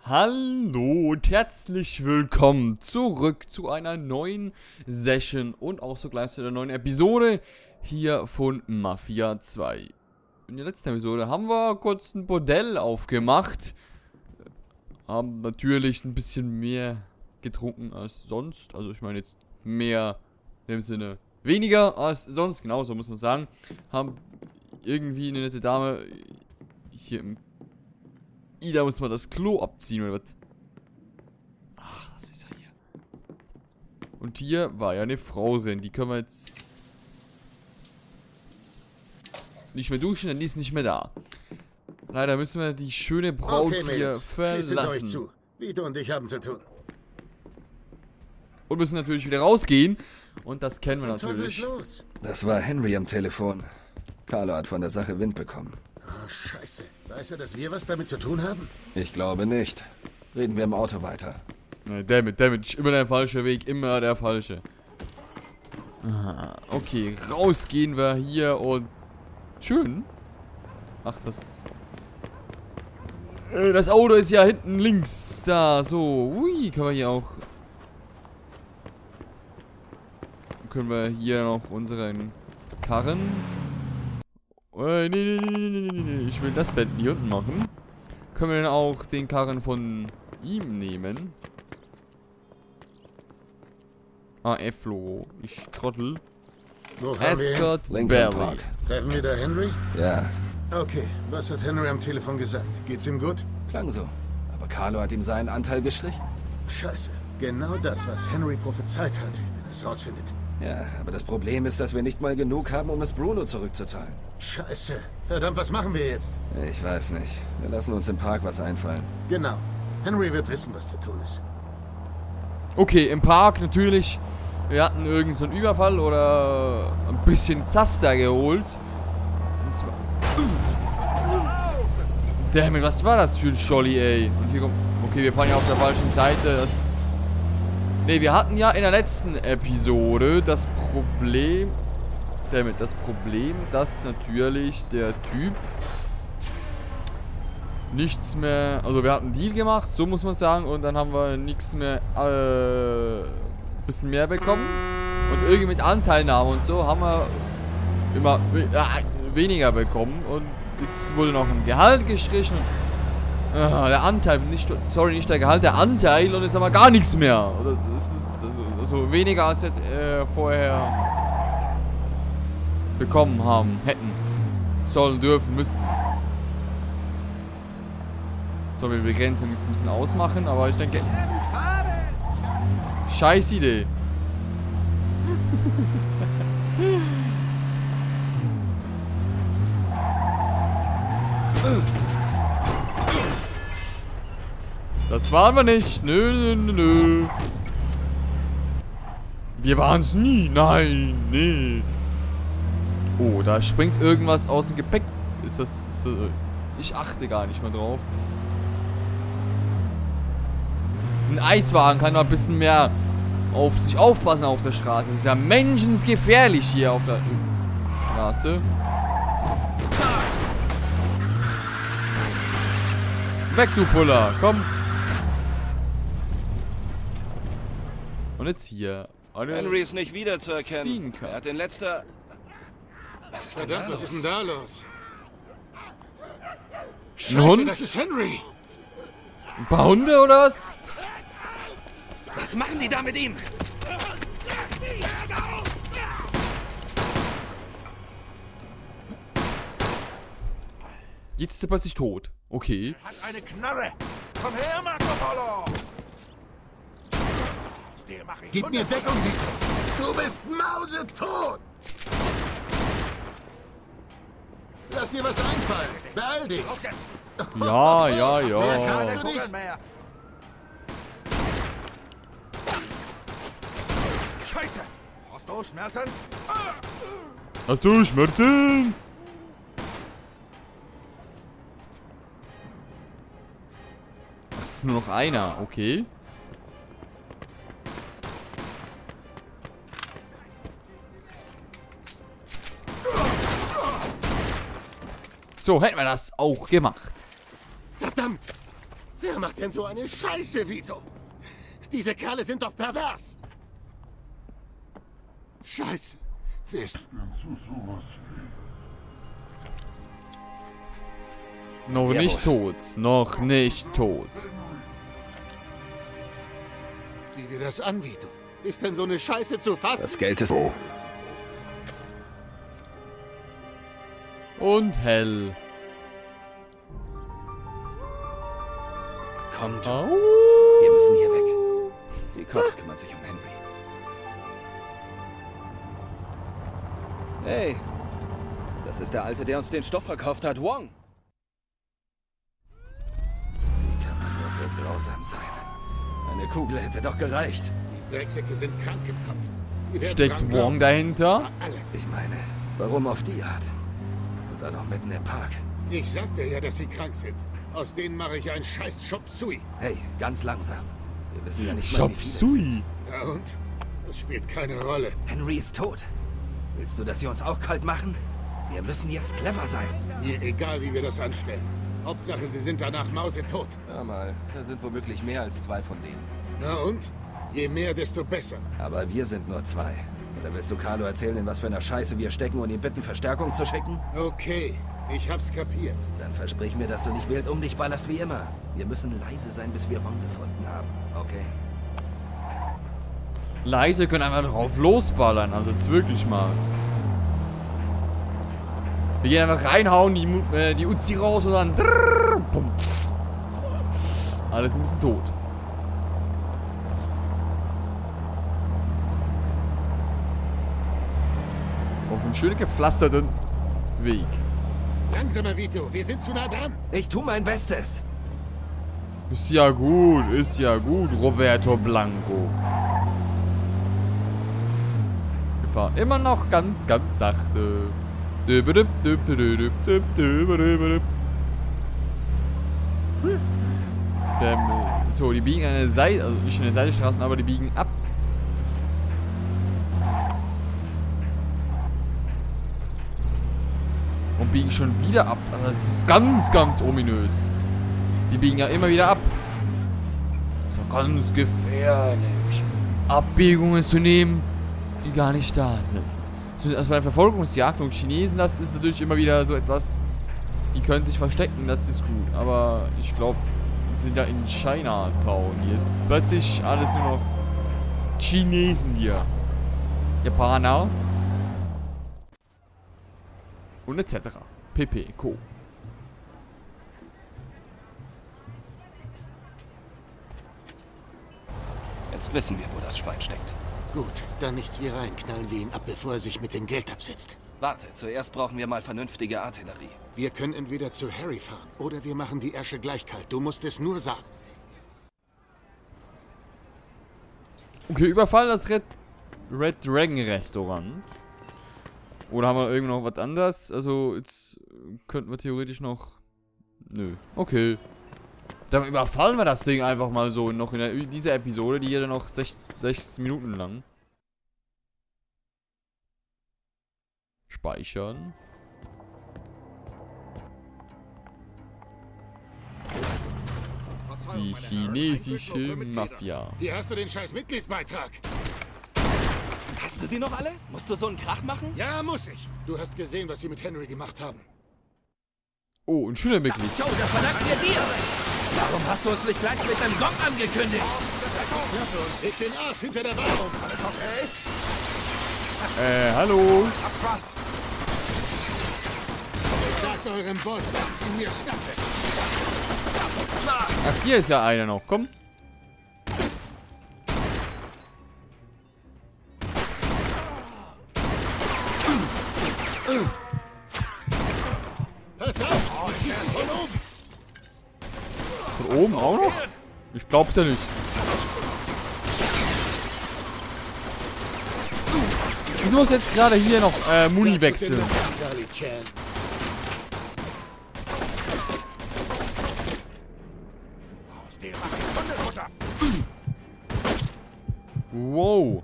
Hallo und herzlich willkommen zurück zu einer neuen Session und auch so gleich zu der neuen Episode hier von Mafia 2. In der letzten Episode haben wir kurz ein Bordell aufgemacht. Haben natürlich ein bisschen mehr getrunken als sonst. Also ich meine jetzt mehr in dem Sinne weniger als sonst, genau so muss man sagen. Haben irgendwie eine nette Dame hier im... Da muss man das Klo abziehen, oder was? Ach, das ist ja hier. Und hier war ja eine Frau drin. Die können wir jetzt nicht mehr duschen, denn die ist nicht mehr da. Leider müssen wir die schöne Braut hier verlassen. Zu. Vito und ich haben zu tun. Und müssen natürlich wieder rausgehen. Und das kennen wir natürlich. Das war Henry am Telefon. Carlo hat von der Sache Wind bekommen. Oh, scheiße. Weiß er, dass wir was damit zu tun haben? Ich glaube nicht. Reden wir im Auto weiter. Dammit. Immer der falsche Weg. Immer der falsche. Aha, okay, raus gehen wir hier und... Schön. Ach, das... Das Auto ist ja hinten links. Da, so. Ui, können wir hier auch... Können wir hier noch unseren Karren... Nee. Ich will das Bett hier unten machen. Können wir dann auch den Karren von ihm nehmen? F-Logo. Ich Trottel. Ascot Barry. Treffen wir da Henry? Ja. Okay, was hat Henry am Telefon gesagt? Geht's ihm gut? Klang so. Aber Carlo hat ihm seinen Anteil gestrichen. Scheiße. Genau das, was Henry prophezeit hat, wenn er es rausfindet. Ja, aber das Problem ist, dass wir nicht mal genug haben, um es Bruno zurückzuzahlen. Scheiße. Verdammt, was machen wir jetzt? Ich weiß nicht. Wir lassen uns im Park was einfallen. Genau. Henry wird wissen, was zu tun ist. Okay, im Park natürlich. Wir hatten irgend so einen Überfall oder ein bisschen Zaster geholt. Das war... Dammit, was war das für ein Scholli, ey? Und hier kommt... Okay, wir fahren ja auf der falschen Seite. Das... Ne, wir hatten ja in der letzten Episode das Problem... dass natürlich der Typ nichts mehr... Also wir hatten einen Deal gemacht, so muss man sagen. Und dann haben wir nichts mehr... bisschen mehr bekommen. Und irgendwie mit Anteilnahme und so haben wir immer weniger bekommen. Und jetzt wurde noch ein Gehalt gestrichen. Der Anteil, nicht der Gehalt, der Anteil. Und jetzt haben wir gar nichts mehr. Das ist also weniger als wir vorher bekommen haben, hätten, sollen, dürfen, müssen. Sollen wir die Begrenzung jetzt ein bisschen ausmachen, aber ich denke... Scheiß Idee. Das waren wir nicht. Nö. Wir waren es nie. Nein, nee. Oh, da springt irgendwas aus dem Gepäck. Ist das... ich achte gar nicht mehr drauf. Ein Eiswagen kann noch ein bisschen mehr auf sich aufpassen auf der Straße. Das ist ja menschensgefährlich hier auf der Straße. Weg, du Puller. Komm. Und jetzt hier. Henry ist nicht wiederzuerkennen. Er hat den letzter... Was ist denn da los? Ein Hund? Das ist Henry. Ein paar Hunde oder was? Was machen die da mit ihm? Jetzt ist er plötzlich tot. Okay. Hat eine Knarre. Komm her, Marco Polo. Gib mir Deckung, Vito. Du bist mausetot. Lass dir was einfallen. Beeil dich. Ja. Kannst du nicht? Scheiße. Hast du Schmerzen? Hast du Schmerzen? Das ist nur noch einer, okay. So, hätten wir das auch gemacht. Verdammt. Wer macht denn so eine Scheiße, Vito? Diese Kerle sind doch pervers. Scheiße. Wer ist... Noch nicht tot. Noch nicht tot. Sieh dir das an, Vito. Ist denn so eine Scheiße zu fassen? Das Geld ist... Und hell. Komm, Joe. Au. Wir müssen hier weg. Die Cops kümmern sich um Henry. Hey, das ist der Alte, der uns den Stoff verkauft hat, Wong. Wie kann man nur so grausam sein? Eine Kugel hätte doch gereicht. Die Drecksäcke sind krank im Kopf. Die werden Steckt dran Wong glauben. dahinter? Zwar alle. Ich meine, warum auf die Art? Und dann noch mitten im Park. Ich sagte ja, dass sie krank sind. Aus denen mache ich einen scheiß Chop Suey. Hey, ganz langsam. Wir wissen ja nicht mal, Chop wie viele es Suey. sind. Ja und? Das spielt keine Rolle. Henry ist tot. Willst du, dass sie uns auch kalt machen? Wir müssen jetzt clever sein. Mir egal, wie wir das anstellen. Hauptsache, sie sind danach mausetot. Ja mal, da sind womöglich mehr als 2 von denen. Na und? Je mehr, desto besser. Aber wir sind nur 2. Oder willst du Carlo erzählen, in was für einer Scheiße wir stecken und ihn bitten, Verstärkung zu schicken? Okay, ich hab's kapiert. Dann versprich mir, dass du nicht wild um dich ballerst wie immer. Wir müssen leise sein, bis wir Wong gefunden haben. Okay? Leise können einfach drauf losballern. Also jetzt wirklich mal. Wir gehen einfach reinhauen, die Uzi raus und dann... Drrr, bumm. Alles ein bisschen tot. Auf einem schön gepflasterten Weg. Langsamer, Vito, wir sind zu nah dran. Ich tu mein Bestes. Ist ja gut, Roberto Blanco. Wir fahren immer noch ganz, ganz sachte. So, die biegen an der Seite, also nicht an der Seite Straßen, aber die biegen ab. Und biegen schon wieder ab. Also das ist ganz, ganz ominös. Die biegen ja immer wieder ab. Das ist ja ganz gefährlich. Abbiegungen zu nehmen, die gar nicht da sind. So, also eine Verfolgungsjagd und Chinesen, das ist natürlich immer wieder so etwas, die können sich verstecken, das ist gut. Aber ich glaube, wir sind ja in Chinatown. Hier ist plötzlich alles nur noch Chinesen hier. Japaner. Und etc. pp. Co. Jetzt wissen wir, wo das Schwein steckt. Gut, dann nichts wie rein. Knallen wir ihn ab, bevor er sich mit dem Geld absetzt. Warte, zuerst brauchen wir mal vernünftige Artillerie. Wir können entweder zu Harry fahren oder wir machen die Ärsche gleich kalt. Du musst es nur sagen. Okay, Überfall das Red Dragon Restaurant. Oder haben wir irgendwo noch was anderes? Also, jetzt könnten wir theoretisch noch... Nö. Okay. Dann überfallen wir das Ding einfach mal so noch in dieser Episode, die hier dann noch 6 Minuten lang. Speichern. Die chinesische Mafia. Hier hast du den scheiß Mitgliedsbeitrag. Hast du sie noch alle? Musst du so einen Krach machen? Ja, muss ich. Du hast gesehen, was sie mit Henry gemacht haben. Oh, ein Schülermitglied. Joe, das verdanken wir dir! Warum hast du uns nicht gleich mit einem Gong angekündigt? Leg den Arsch hinter der Wahrung. Alles okay? Hallo. Abschwanz! Sagt eurem Boss, dass ich ihn mir schnappe. Ach, hier ist ja einer noch. Komm. Pass auf, sie schießen von oben. Von oben auch noch? Ich glaub's ja nicht. Wieso muss jetzt gerade hier noch Muni wechseln? Charlie Chan. Aus dem Hundefutter! Wow.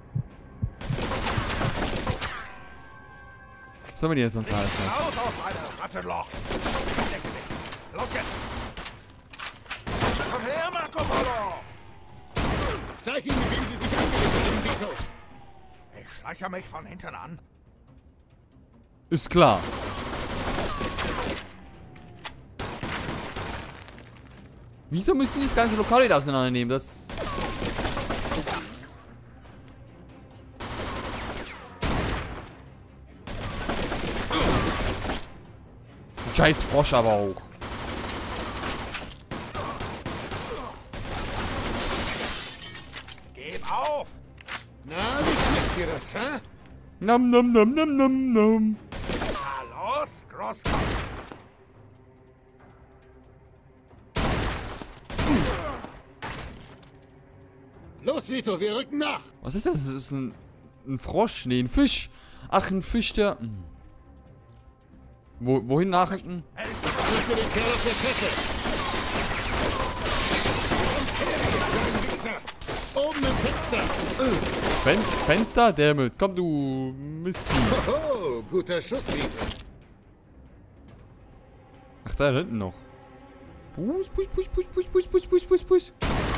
Was sollen wir denn jetzt sonst alles noch? Raus aus meinem Rattenloch! Los jetzt! Komm her, Marco Polo! Zeig ihnen, mit wem sie sich angelegt haben, Vito. Ich schleiche mich von hinten an. Ist klar. Wieso müssen die das ganze Lokal wieder auseinandernehmen? Das... Scheiß Frosch aber auch. Gib auf! Na, wie schmeckt dir das, hä? Nam nam nam nam nam nam. Na los, Großkopf! Los, Vito, wir rücken nach. Was ist das? Das ist ein Frosch? Nee, ein Fisch. Ach, ein Fisch, der... Wohin nachrücken? Drück mir den Kerl auf der Fresse. Oben im Fenster. Fenster? Dammit. Komm, du Mistvieh. Oh, guter Schuss, Vito. Ach, da hinten noch. Push, push, push, push, push, push, push, push, push, push.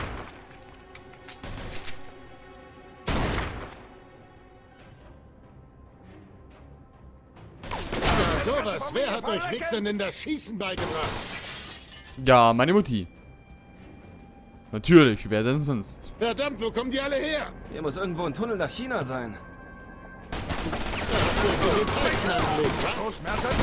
Na, sowas. Wer hat euch Wichsern denn das Schießen beigebracht? Ja, meine Mutti. Natürlich, wer denn sonst? Verdammt, wo kommen die alle her? Hier muss irgendwo ein Tunnel nach China sein. So schmerzhaft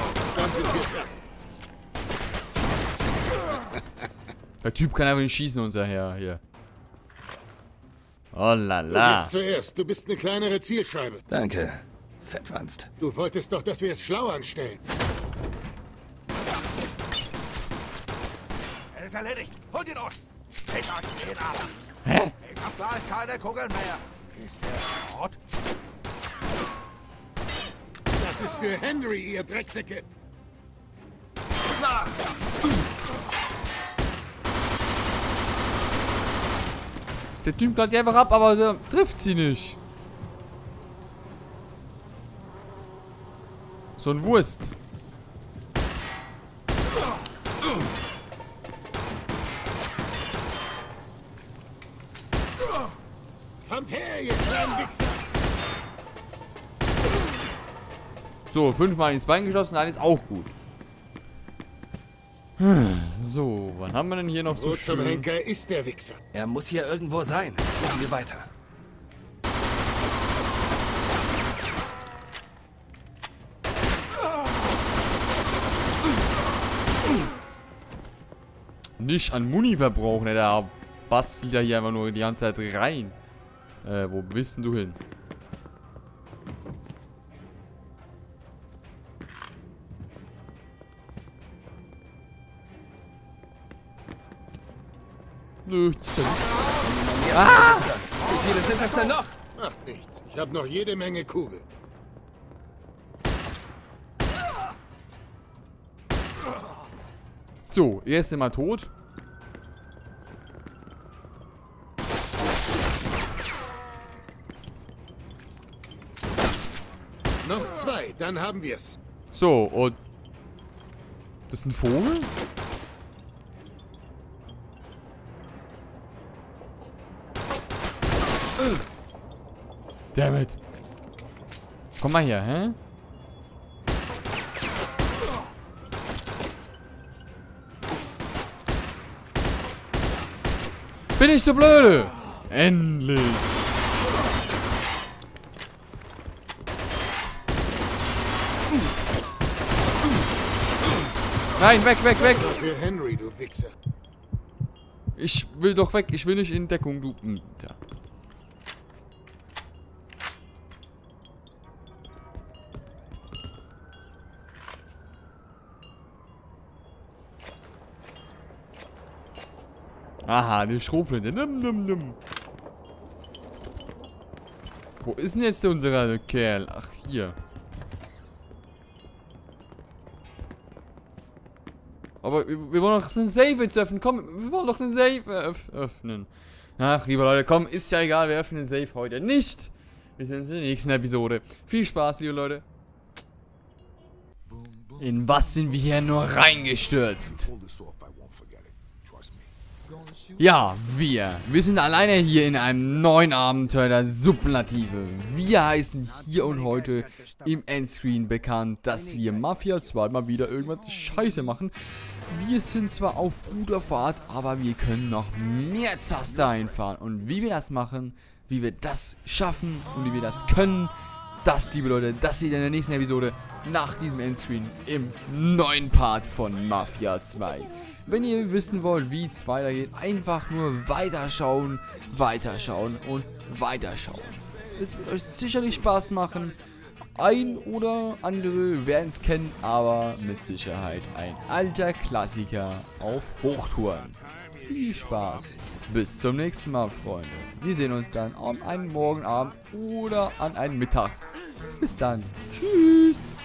Der Typ kann einfach nicht schießen, unser Herr hier. Oh la Du la. bist zuerst. Du bist eine kleinere Zielscheibe. Danke, Fettwanst. Du wolltest doch, dass wir es schlau anstellen. Er ist erledigt. Holt ihn aus. Ich euch den ab. Hä? Ich hab gleich keine Kugeln mehr. Ist der Ort? Das ist für Henry, ihr Drecksäcke. Na! Der Typ bleibt die einfach ab, aber der trifft sie nicht. So ein Wurst. Kommt her, ihr kleinen Wichser. So, 5-mal ins Bein geschossen, alles auch gut. So, wann haben wir denn hier noch so Wo zum schön... Henker ist der Wichser? Er muss hier irgendwo sein. Suchen wir weiter. Nicht an Muni verbrauchen, der bastelt ja hier einfach nur die ganze Zeit rein. Wo bist denn du hin? Nö, ist ja nicht. Ah! Wie viele sind das denn noch? Macht nichts. Ich habe noch jede Menge Kugeln. So, er ist immer tot. Noch 2, dann haben wir's. So, und... Das ist ein Vogel? Dammit. Komm mal her, hä? Bin ich so blöde? Endlich. Nein, weg, weg, weg. Das war für Henry, du Wichser. Ich will doch weg. Ich will nicht in Deckung, du... Tja. Aha, die Schrotflinte. Nimm, nimm, nimm. Wo ist denn jetzt unser Kerl? Ach, hier. Aber wir wollen doch einen Safe jetzt öffnen. Komm, wir wollen doch einen Safe öffnen. Ach, liebe Leute, komm, ist ja egal. Wir öffnen den Safe heute nicht. Wir sehen uns in der nächsten Episode. Viel Spaß, liebe Leute. In was sind wir hier nur reingestürzt? Pull this off, I won't forget it. Trust me. Ja, wir sind alleine hier in einem neuen Abenteuer der Superlative. Wir heißen hier und heute im Endscreen bekannt, dass wir Mafia 2 mal wieder irgendwas Scheiße machen. Wir sind zwar auf guter Fahrt, aber wir können noch mehr Zaster einfahren. Und wie wir das machen, wie wir das schaffen und wie wir das können, das, liebe Leute, das seht ihr in der nächsten Episode nach diesem Endscreen im neuen Part von Mafia 2. Wenn ihr wissen wollt, wie es weitergeht, einfach nur weiterschauen, weiterschauen und weiterschauen. Es wird euch sicherlich Spaß machen. Ein oder andere werden es kennen, aber mit Sicherheit ein alter Klassiker auf Hochtouren. Viel Spaß. Bis zum nächsten Mal, Freunde. Wir sehen uns dann an einem Morgenabend oder an einem Mittag. Bis dann. Tschüss.